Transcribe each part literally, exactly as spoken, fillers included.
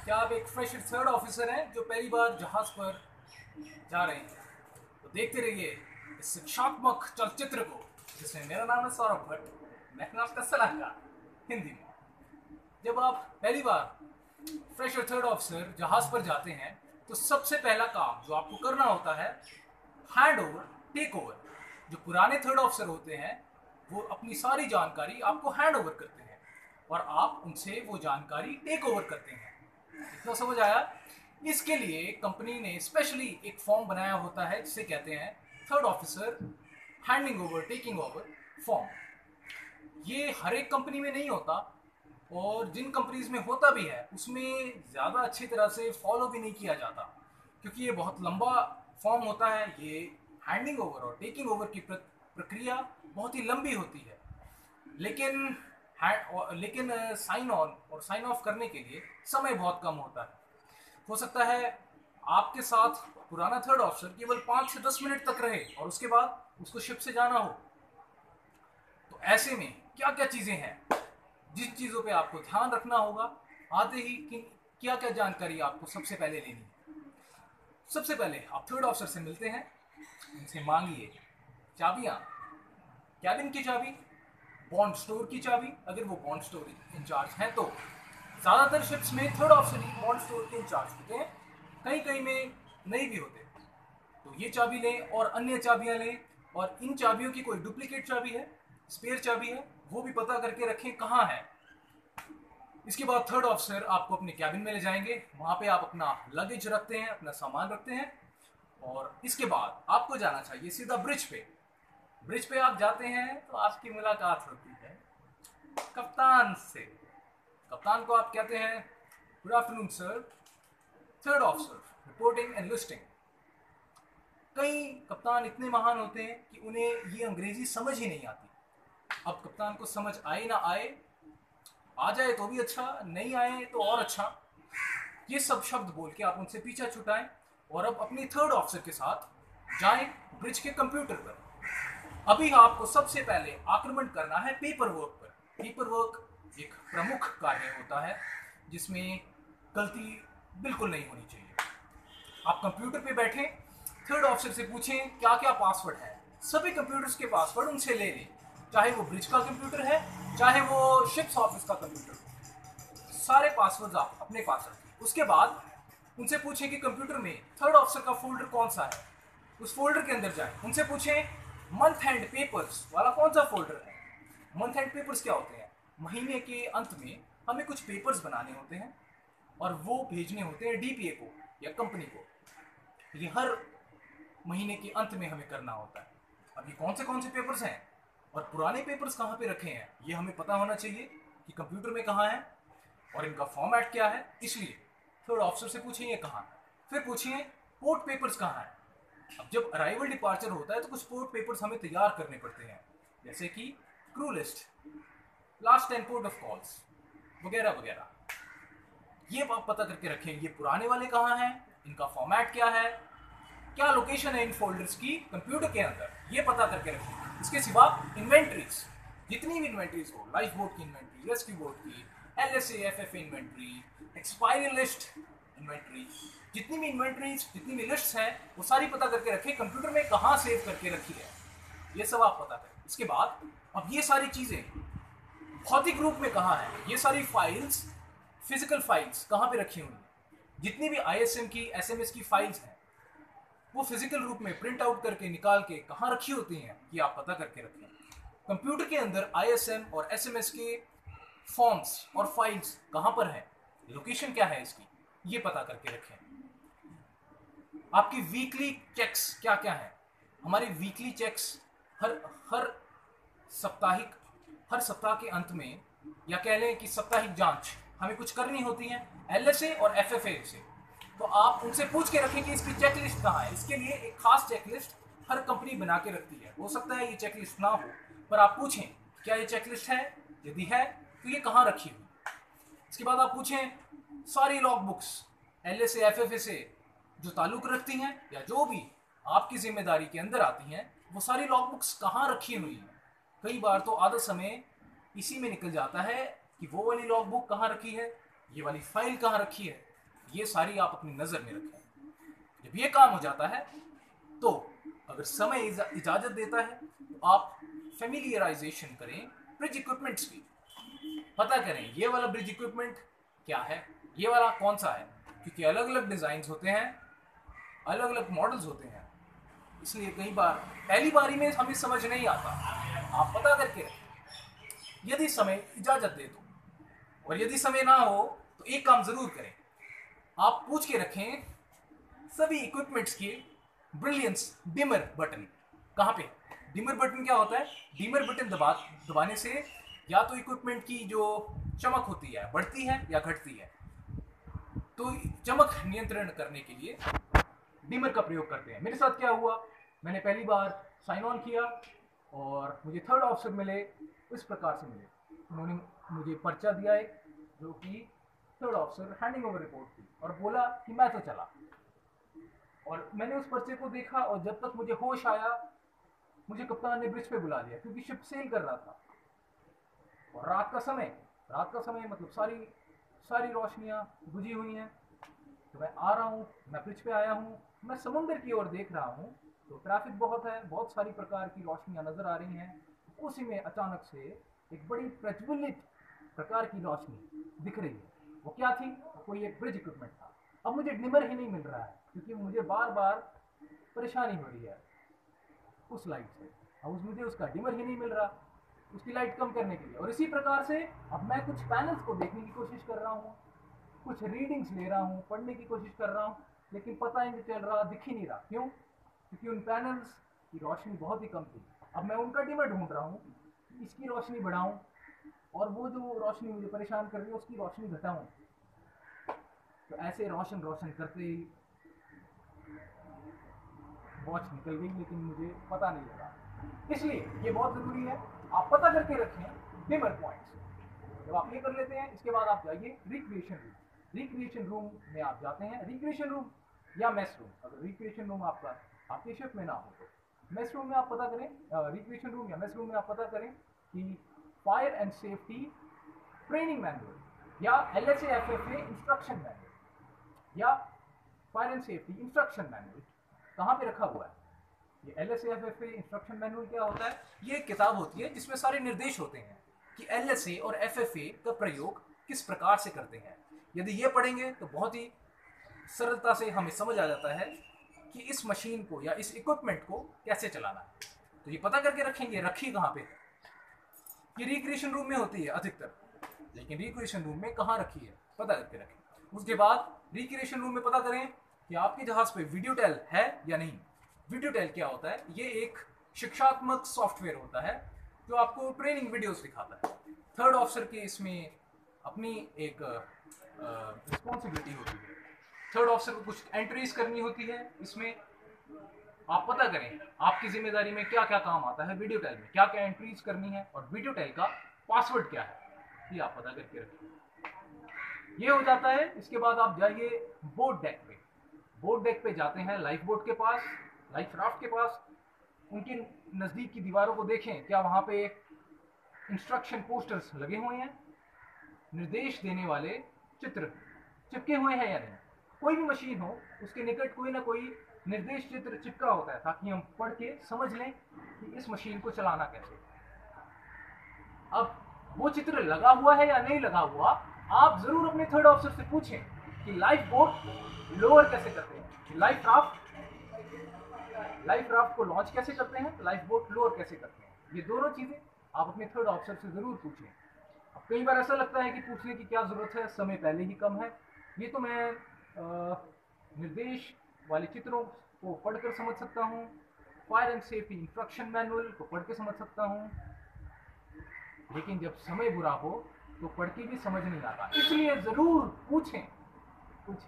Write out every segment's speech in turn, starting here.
क्या आप एक फ्रेश थर्ड ऑफिसर हैं जो पहली बार जहाज पर जा रहे हैं? तो देखते रहिए इस शिक्षात्मक चलचित्र को जिसमें मेरा नाम है सौरभ भट्ट, मैं हूं आपका सलाहकार हिंदी में। जब आप पहली बार फ्रेशर थर्ड ऑफिसर जहाज पर जाते हैं तो सबसे पहला काम जो आपको करना होता है हैंड ओवर, टेक ओवर। जो पुराने थर्ड ऑफिसर होते हैं वो अपनी सारी जानकारी आपको हैंड ओवर करते हैं और आप उनसे वो जानकारी टेक ओवर करते हैं। इतना समझ आया? इसके लिए कंपनी ने स्पेशली एक फॉर्म बनाया होता है जिसे कहते हैं third officer handing over taking over form. ये हर एक कंपनी में नहीं होता और जिन कंपनीज में होता भी है उसमें ज़्यादा अच्छी तरह से फॉलो भी नहीं किया जाता क्योंकि ये बहुत लंबा फॉर्म होता है। ये हैंडिंग ओवर और टेकिंग ओवर की प्रक्रिया बहुत ही लंबी होती है, लेकिन लेकिन साइन ऑन और साइन ऑफ करने के लिए समय बहुत कम होता है। हो सकता है आपके साथ पुराना थर्ड ऑफिसर केवल पाँच से दस मिनट तक रहे और उसके बाद उसको शिप से जाना हो। तो ऐसे में क्या क्या चीज़ें हैं जिन चीज़ों पे आपको ध्यान रखना होगा आते ही कि क्या क्या जानकारी आपको सबसे पहले लेनी है। सबसे पहले आप थर्ड ऑफिसर से मिलते हैं, उनसे मांगिए चाबियाँ, कैबिन की चाबी, बॉन्ड स्टोर की चाबी। अगर वो बॉन्ड स्टोर इंचार्ज हैं तो ज़्यादातर शिप्स में थर्ड ऑफिसर ही बॉन्ड स्टोर के इंचार्ज होते हैं, कहीं कहीं में नहीं भी होते। तो ये चाबी लें और अन्य चाबियां लें, और इन चाबियों की कोई डुप्लीकेट चाबी है, स्पेयर चाबी है, वो भी पता करके रखें कहाँ है। इसके बाद थर्ड ऑफिसर आपको अपने कैबिन में ले जाएंगे, वहाँ पे आप अपना लगेज रखते हैं, अपना सामान रखते हैं और इसके बाद आपको जाना चाहिए सीधा ब्रिज पे। ब्रिज पे आप जाते हैं तो आपकी मुलाकात होती है कप्तान से। कप्तान को आप कहते हैं good afternoon sir, third officer reporting and listing. कई कप्तान इतने महान होते हैं कि उन्हें ये अंग्रेजी समझ ही नहीं आती। अब कप्तान को समझ आए ना आए, आ जाए तो भी अच्छा, नहीं आए तो और अच्छा, ये सब शब्द बोल के आप उनसे पीछा छुटाएं और अब अपनी थर्ड ऑफिसर के साथ जाएं ब्रिज के कंप्यूटर पर। अभी आपको सबसे पहले आक्रमण करना है पेपर वर्क पर। पेपर वर्क एक प्रमुख कार्य होता है जिसमें गलती बिल्कुल नहीं होनी चाहिए। आप कंप्यूटर पे बैठे थर्ड ऑफिसर से पूछें क्या क्या पासवर्ड है। सभी कंप्यूटर्स के पासवर्ड उनसे ले लें, चाहे वो ब्रिज का कंप्यूटर है चाहे वो शिप्स ऑफिस का कंप्यूटर हो, सारे पासवर्ड्स आप अपने पास रखें। उसके बाद उनसे पूछें कि कंप्यूटर में थर्ड ऑफिसर का फोल्डर कौन सा है, उस फोल्डर के अंदर जाएं। उनसे पूछें मंथ एंड पेपर्स वाला कौन सा फोल्डर है। मंथ एंड पेपर्स क्या होते हैं? महीने के अंत में हमें कुछ पेपर्स बनाने होते हैं और वो भेजने होते हैं डीपीए को या कंपनी को। ये हर महीने के अंत में हमें करना होता है। अब ये कौन से कौन से पेपर्स हैं और पुराने पेपर्स कहाँ पे रखे हैं ये हमें पता होना चाहिए कि कंप्यूटर में कहाँ है और इनका फॉर्मेट क्या है। इसलिए थर्ड ऑफिसर से पूछिए ये कहाँ है। फिर पूछिए पोर्ट पेपर्स कहाँ है। अब जब अराइवल डिपार्चर होता है तो कुछ पोर्ट पेपर्स हमें तैयार करने पड़ते हैं, जैसे कि crew list, last ten port of calls वगैरह वगैरह। ये आप पता करके रखें ये पुराने वाले कहाँ हैं, इनका फॉर्मेट क्या है, क्या लोकेशन है इन फोल्डर्स की कंप्यूटर के अंदर, ये पता करके रखें। इसके सिवा इन्वेंट्रीज, जितनी भी इन्वेंट्रीज हो, लाइफ बोट की इन्वेंट्री, रेस्क्यू बोट की, L S A F F inventory, expiry list inventory, जितनी भी इन्वेंट्रीज जितनी भी लिस्ट है वो सारी पता करके रखें कंप्यूटर में कहाँ सेव करके रखी है, ये सब आप पता करें। इसके बाद अब ये सारी चीज़ें भौतिक रूप में कहाँ है, ये सारी फाइल्स, फिजिकल फाइल्स कहाँ पे रखी हुई हैं। जितनी भी आई एस एम की, एस एम एस की फाइल्स हैं वो फिजिकल रूप में प्रिंट आउट करके निकाल के कहाँ रखी होती हैं ये आप पता करके रखें। कंप्यूटर के अंदर आई एस एम और एस एम एस के फॉर्म्स और फाइल्स कहाँ पर है, लोकेशन क्या है इसकी, ये पता करके रखें। आपकी वीकली चेक्स क्या क्या है। हमारी वीकली चेक्स हर हर साप्ताहिक हर सप्ताह के अंत में, या कह लें कि साप्ताहिक जांच हमें कुछ करनी होती है एल एस ए और एफ एफ ए से। तो आप उनसे पूछ के रखें कि इसकी चेकलिस्ट कहाँ है। इसके लिए एक खास चेकलिस्ट हर कंपनी बना के रखती है। हो सकता है ये चेकलिस्ट ना हो, पर आप पूछें क्या ये चेकलिस्ट है, यदि है तो ये कहाँ रखी हुई। इसके बाद आप पूछें सारी log books L S A F F A से जो ताल्लुक रखती हैं या जो भी आपकी जिम्मेदारी के अंदर आती हैं, वो सारी लॉग बुक्स कहाँ रखी हुई हैं। कई बार तो आधा समय इसी में निकल जाता है कि वो वाली लॉग बुक कहाँ रखी है, ये वाली फाइल कहाँ रखी है। ये सारी आप अपनी नज़र में रखें। जब ये काम हो जाता है तो अगर समय इजाज़त देता है तो आप फेमिलियराइजेशन करें ब्रिज इक्विपमेंट्स की। पता करें ये वाला ब्रिज इक्विपमेंट क्या है, ये वाला कौन सा है, क्योंकि अलग अलग डिज़ाइंस होते हैं, अलग अलग मॉडल्स होते हैं, इसलिए कई बार पहली बारी में हमें समझ नहीं आता। आप पता करके रखें यदि समय इजाज़त दे तो, और यदि समय ना हो तो एक काम ज़रूर करें, आप पूछ के रखें सभी इक्विपमेंट्स के ब्रिलियंस डिमर बटन। कहाँ पे डिमर बटन क्या होता है? डिमर बटन दबा दबाने से या तो इक्विपमेंट की जो चमक होती है बढ़ती है या घटती है, तो चमक नियंत्रण करने के लिए डिमर का प्रयोग करते हैं। मेरे साथ क्या हुआ, मैंने पहली बार साइन ऑन किया और मुझे थर्ड ऑफिसर मिले, इस प्रकार से मिले। उन्होंने मुझे पर्चा दिया एक, जो कि third officer handing over report थी, और बोला कि मैं तो चला। और मैंने उस पर्चे को देखा और जब तक मुझे होश आया मुझे कप्तान ने ब्रिज पे बुला लिया, क्योंकि शिप सेल कर रहा था और रात का समय रात का समय मतलब सारी सारी रोशनियां बुझी हुई हैं। तो मैं आ रहा हूँ, मैं ब्रिज पे आया हूँ, मैं समुद्र की ओर देख रहा हूँ, तो ट्रैफिक बहुत है, बहुत सारी प्रकार की रोशनियां नजर आ रही हैं। उसी में अचानक से एक बड़ी प्रज्वलित प्रकार की रोशनी दिख रही है। वो क्या थी? कोई एक ब्रिज इक्विपमेंट था। अब मुझे डिमर ही नहीं मिल रहा है, क्योंकि मुझे बार बार परेशानी हो रही है उस लाइट से। अब उस मुझे उसका डिमर ही नहीं मिल रहा, उसकी लाइट कम करने के लिए। और इसी प्रकार से अब मैं कुछ पैनल्स को देखने की कोशिश कर रहा हूँ, कुछ रीडिंग्स ले रहा हूँ, पढ़ने की कोशिश कर रहा हूँ, लेकिन पता ही नहीं चल रहा, दिख ही नहीं रहा। क्यों? क्योंकि उन पैनल्स की रोशनी बहुत ही कम थी। अब मैं उनका डिमर ढूंढ रहा हूँ, इसकी रोशनी बढ़ाऊँ और वो जो रोशनी मुझे परेशान कर रही है उसकी रोशनी घटाऊँ। तो ऐसे रोशन रोशन करते ही वॉच निकल गई, लेकिन मुझे पता नहीं लगा। इसलिए ये बहुत ज़रूरी है, आप पता करके रखें डिमर पॉइंट्स। जब आप ये कर लेते हैं, इसके बाद आप जाइए रिक्रिएशन रूम। रिक्रिएशन रूम में आप जाते हैं, रिक्रिएशन रूम या मेस रूम। अगर रिक्रिएशन रूम आपका आपके शिप में ना हो तो मेस रूम में आप पता करें, रिक्रिएशन रूम या मेस रूम में आप पता करें कि fire and safety training manual या L S A F F A instruction manual या fire and safety instruction manual कहाँ पे रखा हुआ है। ये L S A F F A instruction manual क्या होता है? ये एक किताब होती है जिसमें सारे निर्देश होते हैं कि एल एस ए और एफ एफ ए का प्रयोग किस प्रकार से करते हैं। यदि ये पढ़ेंगे तो बहुत ही सरलता से हमें समझ आ जाता है कि इस मशीन को या इस इक्विपमेंट को कैसे चलाना है। तो ये पता करके रखेंगे। रखी कहाँ पे? ये रिक्रिएशन रूम में होती है अधिकतर, लेकिन रिक्रिएशन रूम में कहाँ रखी है पता करके रखें। उसके बाद रिक्रिएशन रूम में पता करें कि आपके जहाज पे वीडियो टेल है या नहीं। वीडियो टेल क्या होता है? ये एक शिक्षात्मक सॉफ्टवेयर होता है जो आपको ट्रेनिंग वीडियोस दिखाता है। थर्ड ऑफिसर के इसमें अपनी एक रिस्पॉन्सिबिलिटी होती है। थर्ड ऑफिसर को कुछ एंट्रीज करनी होती है। इसमें आप पता करें आपकी जिम्मेदारी में क्या क्या काम आता है, वीडियो टेल में क्या क्या एंट्रीज करनी है और वीडियो टेल का पासवर्ड क्या है, ये आप पता करके रखें। ये हो जाता है। इसके बाद आप जाइए बोट डेक पे। बोट डेक पे जाते हैं लाइफ बोट के पास, लाइफ राफ्ट के पास। उनके नज़दीक की दीवारों को देखें, क्या वहाँ पे इंस्ट्रक्शन पोस्टर्स लगे हुए हैं, निर्देश देने वाले चित्र चिपके हुए हैं या नहीं। कोई भी मशीन हो उसके निकट कोई ना कोई निर्देश चित्र चिपका होता है, ताकि हम पढ़ के समझ लें कि इस मशीन को चलाना कैसे। अब वो चित्र लगा हुआ है या नहीं लगा हुआ, आप जरूर अपने थर्ड ऑफिसर से पूछें कि लाइफ बोट लोअर कैसे करते हैं, लाइफ राफ्ट लाइफ राफ्ट को लॉन्च कैसे करते हैं, लाइफ बोट लोअर कैसे करते हैं। ये दोनों चीजें आप अपने थर्ड ऑफिसर से जरूर पूछें। अब कई बार ऐसा लगता है कि पूछने की क्या जरूरत है, समय पहले ही कम है। ये तो मैं आ, निर्देश वाले चित्रों को पढ़कर समझ सकता हूँ, fire and safety instruction manual को पढ़ के समझ सकता हूँ, लेकिन जब समय बुरा हो तो पढ़ के भी समझ नहीं आता। इसलिए जरूर पूछें पूछें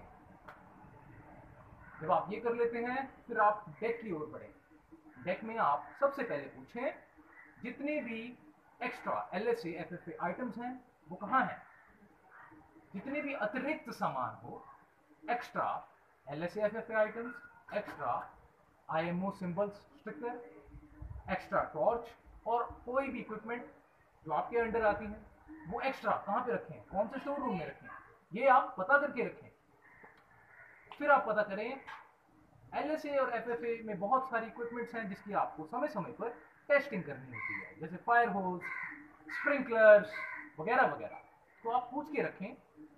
जब आप ये कर लेते हैं फिर आप डेक की ओर बढ़ें। डेक में आप सबसे पहले पूछें जितने भी extra L S A F F A items हैं वो कहाँ हैं। जितने भी अतिरिक्त सामान हो, extra L S A F F A items, extra I M O symbols sticker, extra torch और कोई भी इक्विपमेंट जो आपके अंडर आती है, वो एक्स्ट्रा कहाँ पे रखें, कौन से स्टोर रूम में रखें, ये आप पता करके रखें। फिर आप पता करें, एल एस ए और एफ एफ ए में बहुत सारी इक्विपमेंट्स हैं जिसकी आपको समय समय पर टेस्टिंग करनी होती है, जैसे फायर होज, स्प्रिंकलर्स वगैरह वगैरह। तो आप पूछ के रखें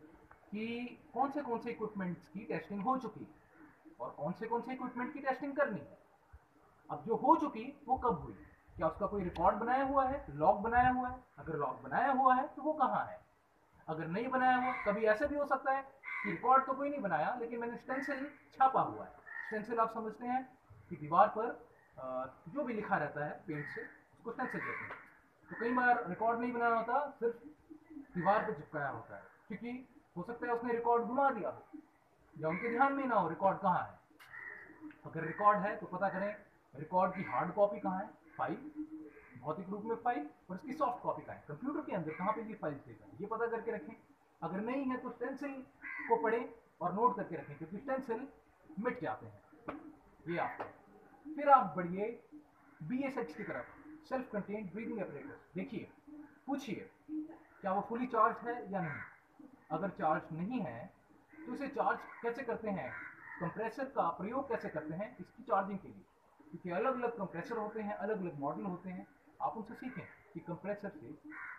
कि कौन से कौन से इक्विपमेंट्स की टेस्टिंग हो चुकी और कौन से कौन से इक्विपमेंट की टेस्टिंग करनी है। अब जो हो चुकी वो कब हुई, क्या उसका कोई रिकॉर्ड बनाया हुआ है, लॉग बनाया हुआ है? अगर लॉग बनाया हुआ है तो वो कहाँ है? अगर नहीं बनाया हुआ, कभी ऐसे भी हो सकता है कि रिकॉर्ड तो कोई नहीं बनाया लेकिन मैंने स्टेंसिल छापा हुआ है। स्टेंसिल आप समझते हैं कि दीवार पर जो भी लिखा रहता है पेंट से, उसको स्टेंसिल कहते हैं। तो कई बार रिकॉर्ड नहीं बनाया होता, सिर्फ दीवार पर चिपकाया होता है, क्योंकि हो सकता है उसने रिकॉर्ड घुमा दिया हो या उनके ध्यान में ना हो रिकॉर्ड कहाँ है। अगर रिकॉर्ड है तो पता करें रिकॉर्ड की हार्ड कॉपी कहाँ है, फाइल, भौतिक रूप में फाइल, और इसकी सॉफ्ट कॉपी कहाँ है, कंप्यूटर के अंदर कहाँ पे ये फाइल सेव है, ये पता करके रखें। अगर नहीं है तो स्टेंसिल को पढ़ें और नोट करके रखें, क्योंकि स्टेंसिल मिट जाते हैं। ये आपको, फिर आप बढ़िए बी एस एच की तरफ, सेल्फ कंटेन्ड ब्रीदिंग एपरेटस। देखिए, पूछिए क्या वो फुली चार्ज है या नहीं। अगर चार्ज नहीं है तो इसे चार्ज कैसे करते हैं, कंप्रेसर का प्रयोग कैसे करते हैं इसकी चार्जिंग के लिए, क्योंकि अलग अलग कंप्रेसर होते हैं, अलग अलग मॉडल होते हैं। आप उनसे सीखें कि कंप्रेसर से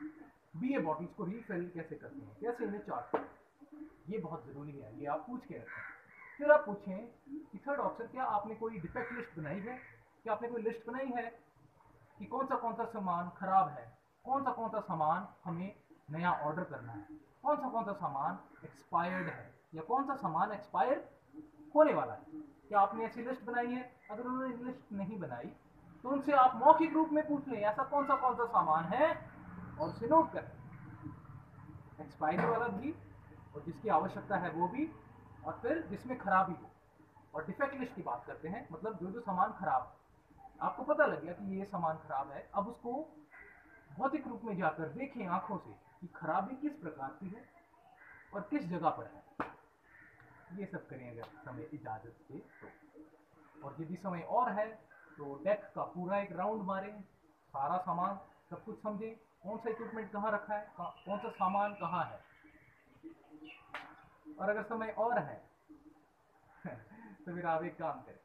बी ए बॉटल्स को रीफिल कैसे करते हैं, कैसे इन्हें चार्ज करते हैं। ये बहुत ज़रूरी है, ये आप पूछ के रखें। फिर आप पूछें कि थर्ड ऑप्शन, क्या आपने कोई डिफेक्ट लिस्ट बनाई है, क्या आपने कोई लिस्ट बनाई है कि कौन सा कौन सा सामान खराब है, कौन सा कौन सा सामान हमें नया ऑर्डर करना है, कौन सा कौन सा सामान एक्सपायर्ड है या कौन सा सामान एक्सपायर होने वाला है। क्या आपने ऐसी लिस्ट बनाई है? अगर उन्होंने लिस्ट नहीं बनाई तो उनसे आप मौखिक रूप में पूछ लें ऐसा कौन सा कौन सा सामान है और उसे नोट करें, एक्सपायरी वाला भी और जिसकी आवश्यकता है वो भी, और फिर जिसमें खराबी हो। और डिफेक्ट लिस्ट की बात करते हैं, मतलब जो जो सामान खराब, आपको पता लग गया कि ये सामान खराब है, अब उसको भौतिक रूप में जाकर देखें आंखों से कि खराबी किस प्रकार की है और किस जगह पर है। ये सब करें अगर समय इजाजत दे तो। और यदि समय और है तो डेक का पूरा एक राउंड मारें, सारा सामान सब कुछ समझें, कौन सा इक्विपमेंट कहाँ रखा है, कौन सा सामान कहाँ है। और अगर समय और है तो फिर आप एक काम करें,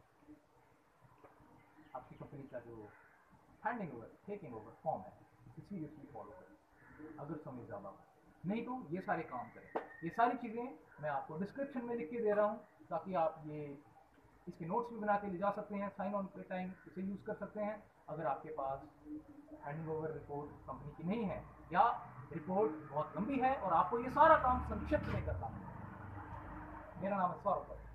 आपकी कंपनी का जो handing over taking over form है इसे सीरियसली फॉलो करें अगर समय ज़्यादा हो। नहीं तो ये सारे काम करें। ये सारी चीज़ें मैं आपको डिस्क्रिप्शन में लिख के दे रहा हूँ ताकि आप ये इसके नोट्स भी बना के ले जा सकते हैं, साइन ऑन के टाइम इसे यूज़ कर सकते हैं। अगर आपके पास हैंडिंग ओवर रिपोर्ट कंपनी की नहीं है या रिपोर्ट बहुत लंबी है और आपको ये सारा काम संक्षिप्त में करना है। मेरा नाम है सौरभ।